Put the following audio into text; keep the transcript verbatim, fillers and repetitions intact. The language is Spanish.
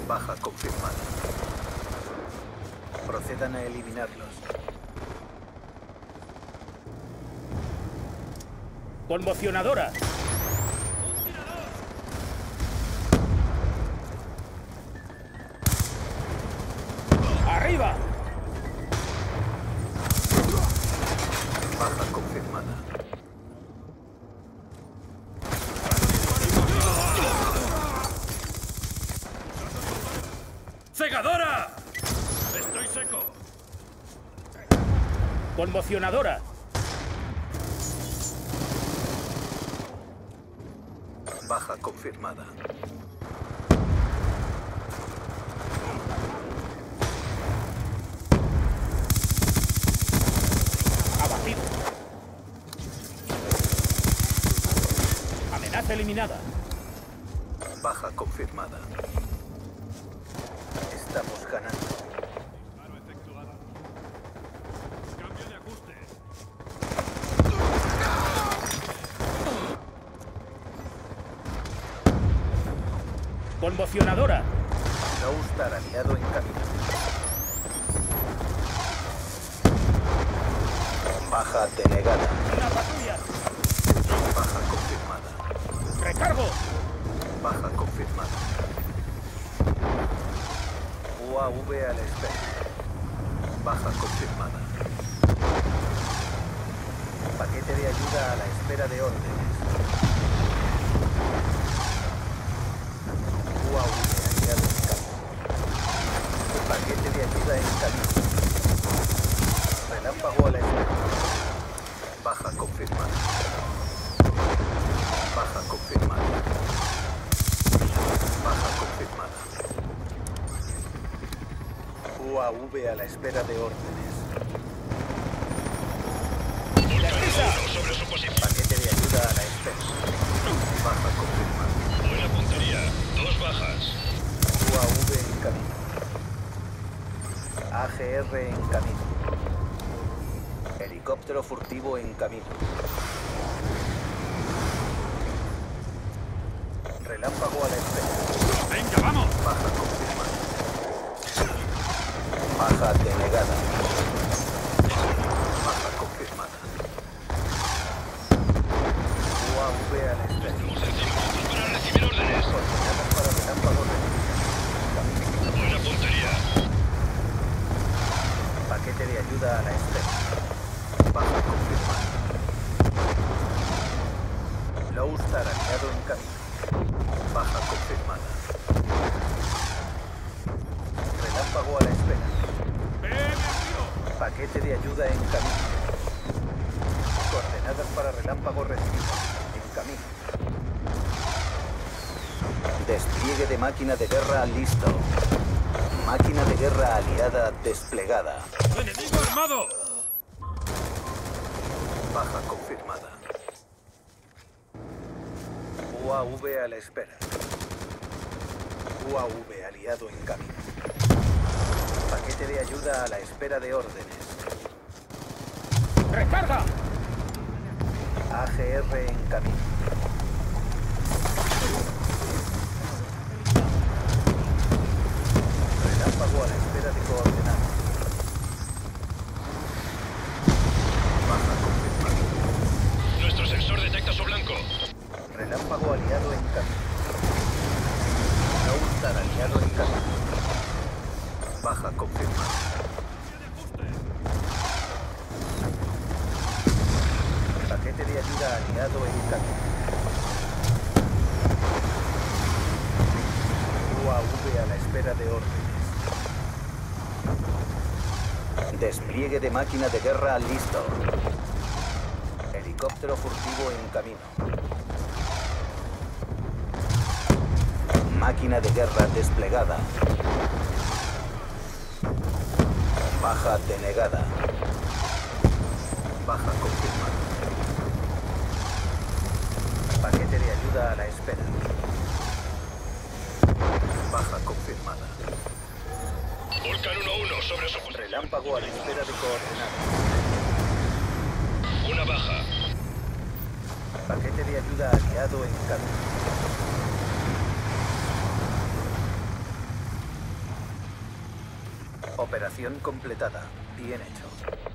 Baja confirmada. Procedan a eliminarlos. Conmocionadora. ¡Arriba! Baja confirmada. ¡Cegadora! ¡Estoy seco! Conmocionadora. Baja confirmada. Abatido. Amenaza eliminada. Baja confirmada. Estamos ganando. Disparo efectuado. Cambio de ajuste. Conmocionadora. Noustar aliado en camino. Baja denegada. Una patrulla. Baja confirmada. Recargo. Baja confirmada. U A V a la espera. Baja confirmada. Paquete de ayuda a la espera de órdenes. U A V aliado en camino. Paquete de ayuda en camino. Relámpago a la espera. Baja confirmada. Baja confirmada. Baja confirmada. U A V a la espera de órdenes. Sobre su posición. Paquete de ayuda a la espera. Baja confirmada. Buena puntería. Dos bajas. U A V en camino. A G R en camino. Helicóptero furtivo en camino. Relámpago a la espera. ¡Venga, vamos! Baja confirmada. Baja denegada. Baja confirmada. U A V a la espera. Estamos en cinco minutos para recibir órdenes. Coordinadas para relámpago recibido. Buena puntería. Paquete de ayuda a la espera. Baja confirmada. Loustar aliado en camino. Baja confirmada. Relámpago a la espera. ¡Ven, activo! Paquete de ayuda en camino. Coordenadas para relámpago recibido. En camino. Despliegue de máquina de guerra listo. Máquina de guerra aliada desplegada. ¡Enemigo armado! Baja confirmada. U A V a la espera. U A V aliado en camino. Paquete de ayuda a la espera de órdenes. Recarga. A G R en camino. Relámpago a la espera de coordenadas. Baja confirmada. Nuestro sensor detecta su blanco. Relámpago aliado en camino. Noustar aliado en camino. Baja confirmada. Paquete de ayuda aliado en camino. U A V a la espera de órdenes. Despliegue de máquina de guerra listo. Helicóptero furtivo en camino. Máquina de guerra desplegada. Baja denegada. Baja confirmada. Paquete de ayuda a la espera. Baja confirmada. Vulcan uno uno sobre su posición. Relámpago a la espera de coordenadas. Una baja. Paquete de ayuda aliado en camino. Operación completada. Bien hecho.